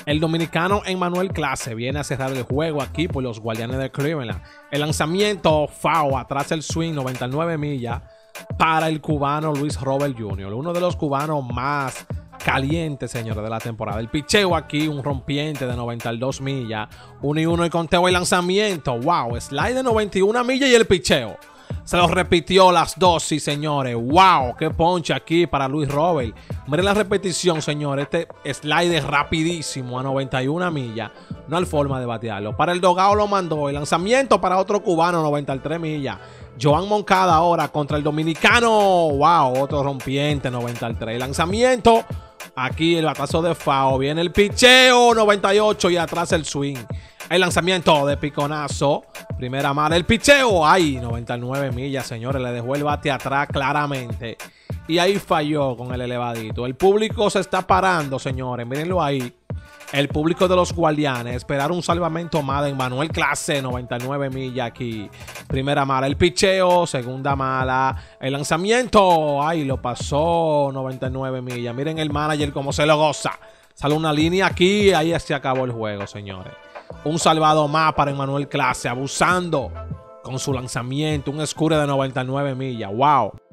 El dominicano Emmanuel Clase viene a cerrar el juego aquí por los Guardianes de Cleveland. El lanzamiento, foul, atrás el swing, 99 millas para el cubano Luis Robert Jr., uno de los cubanos más calientes, señores, de la temporada. El picheo aquí, un rompiente de 92 millas, 1-1 y conteo y lanzamiento. Wow, slide de 91 millas y el picheo se lo repitió las dos, sí, señores. Wow, qué ponche aquí para Luis Robert. Miren la repetición, señores. Este slide rapidísimo a 91 millas. No hay forma de batearlo. Para el dogao lo mandó. El lanzamiento para otro cubano, 93 millas. Joan Moncada ahora contra el dominicano. Wow, otro rompiente, 93. Lanzamiento. Aquí el batazo de foul. Viene el picheo, 98 y atrás el swing. El lanzamiento de piconazo. Primera mala. El picheo. Ay, 99 millas, señores. Le dejó el bate atrás claramente. Y ahí falló con el elevadito. El público se está parando, señores. Mírenlo ahí. El público de los Guardianes. Esperar un salvamento más de Emmanuel Clase. 99 millas aquí. Primera mala. El picheo. Segunda mala. El lanzamiento. Ay, lo pasó. 99 millas. Miren el manager cómo se lo goza. Sale una línea aquí. Ahí se acabó el juego, señores. Un salvado más para Emmanuel Clase. Abusando con su lanzamiento. Un escure de 99 millas. Wow.